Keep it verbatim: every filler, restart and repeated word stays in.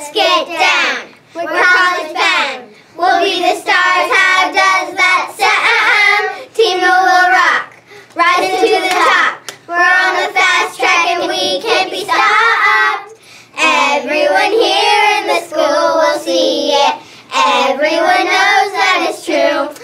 let's get down. We're college bound. We'll be the stars. How does that sound? Team Newell will rock. Rising to the top. We're on the fast track and we can't be stopped. Everyone here in the school will see it. Everyone knows that it's true.